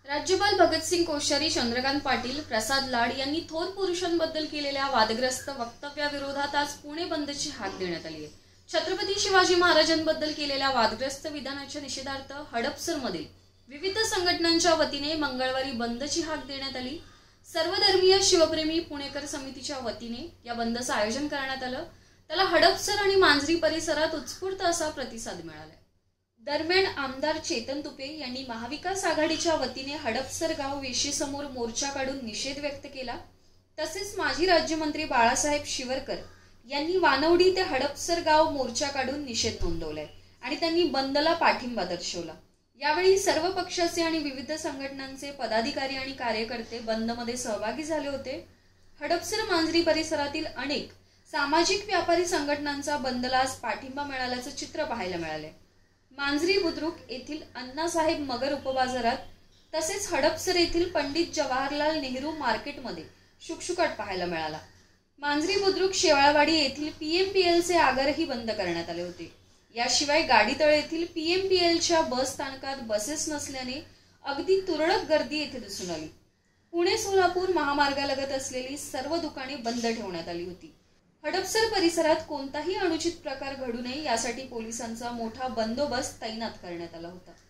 राज्यपाल भगतसिंग कोश्यारी, चंद्रकांत पाटील, प्रसाद लाड यांनी थोर पुरुषांबद्दल केलेल्या वादग्रस्त वक्तव्याविरोधात आज पुणे बंदची हाक देण्यात आली आहे. छत्रपती शिवाजी महाराजांबद्दल केलेल्या वादग्रस्त विधानाच्या निषेधार्थ हडपसरमधील विविध संघटनांच्या वतीने मंगळवारी बंदची हाक देण्यात आली. सर्वधर्मीय शिवप्रेमी पुणेकर समितीच्या वतीने या बंदचं आयोजन करण्यात आलं. त्याला हडपसर आणि मांजरी परिसरात उत्स्फूर्त असा प्रतिसाद मिळाला. दरम्यान आमदार चेतन तुपे यांनी महाविकास आघाडीच्या वतीने हडपसर गाव वेशीसमोर मोर्चा काढून निषेध व्यक्त केला. तसेच माजी राज्यमंत्री बाळासाहेब शिवरकर यांनी वानवडी ते हडपसर गाव मोर्चा काढून निषेध नोंदवलाय आणि त्यांनी बंदला पाठिंबा दर्शवला. यावेळी सर्व पक्षाचे आणि विविध संघटनांचे पदाधिकारी आणि कार्यकर्ते बंदमध्ये सहभागी झाले होते. हडपसर मांजरी परिसरातील अनेक सामाजिक व्यापारी संघटनांचा बंदला आज पाठिंबा मिळाल्याचं चित्र पाहायला मिळाले. मांजरी बुद्रुक येथील अण्णासाहेब मगर उपबाजारात तसेच हडपसर येथील पंडित जवाहरलाल नेहरू मार्केटमध्ये शुकशुकाट पाहायला मिळाला. मांजरी बुद्रुक शेवाळवाडी येथील पीएमपीएलचे आगारही बंद करण्यात आले होते. याशिवाय गाडीतळ येथील पीएमपीएलच्या बस स्थानकात बसेस नसल्याने अगदी तुरळक गर्दी येथे दिसून आली. पुणे सोलापूर महामार्गालगत असलेली सर्व दुकाने बंद ठेवण्यात आली होती. हडपसर परिसरात कोणताही अनुचित प्रकार घडू नये यासाठी पोलिसांचा मोठा बंदोबस्त तैनात करण्यात आला होता.